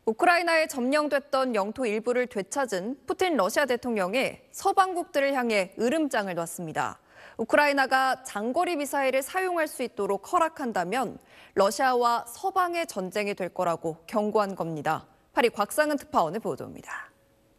우크라이나에 점령됐던 영토 일부를 되찾은 푸틴 러시아 대통령이 서방국들을 향해 으름장을 놨습니다. 우크라이나가 장거리 미사일을 사용할 수 있도록 허락한다면 러시아와 서방의 전쟁이 될 거라고 경고한 겁니다. 파리 곽상은 특파원의 보도입니다.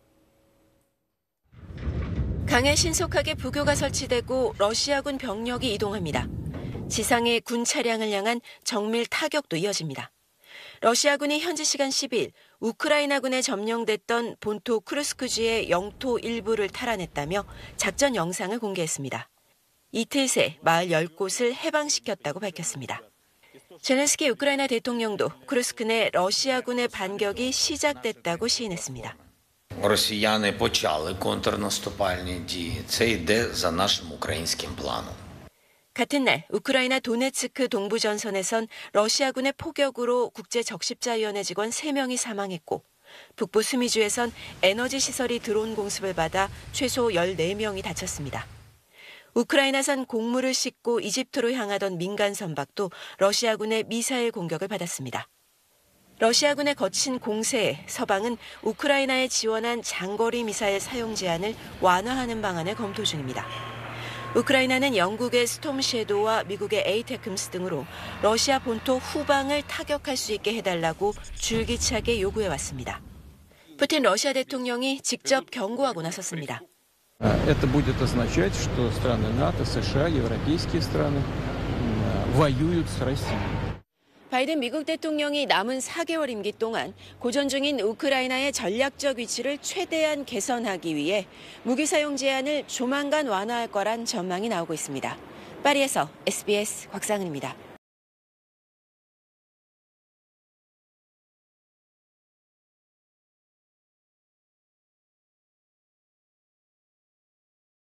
강에 신속하게 부교가 설치되고 러시아군 병력이 이동합니다. 지상의 군 차량을 향한 정밀 타격도 이어집니다. 러시아군이 현지 시간 10일 우크라이나군에 점령됐던 본토 크루스크주의 영토 일부를 탈환했다며 작전 영상을 공개했습니다. 이틀 새 마을 10곳을 해방시켰다고 밝혔습니다. 젤렌스키 우크라이나 대통령도 크루스크 내 러시아군의 반격이 시작됐다고 시인했습니다. Росіяни почали контрнаступальні дії. Це йде за нашим українським планом. 같은 날 우크라이나 도네츠크 동부 전선에선 러시아군의 포격으로 국제적십자위원회 직원 3명이 사망했고 북부 수미주에선 에너지 시설이 드론 공습을 받아 최소 14명이 다쳤습니다. 우크라이나산 곡물을 싣고 이집트로 향하던 민간 선박도 러시아군의 미사일 공격을 받았습니다. 러시아군의 거친 공세에 서방은 우크라이나에 지원한 장거리 미사일 사용 제한을 완화하는 방안을 검토 중입니다. 우크라이나는 영국의 스톰 섀도우와 미국의 에이테크임스 등으로 러시아 본토 후방을 타격할 수 있게 해달라고 줄기차게 요구해왔습니다. 푸틴 러시아 대통령이 직접 경고하고 나섰습니다. Это будет означать, что страны НАТО, США, европейские страны воюют с Россией. 바이든 미국 대통령이 남은 4개월 임기 동안 고전 중인 우크라이나의 전략적 위치를 최대한 개선하기 위해 무기 사용 제한을 조만간 완화할 거란 전망이 나오고 있습니다. 파리에서 SBS 곽상은입니다.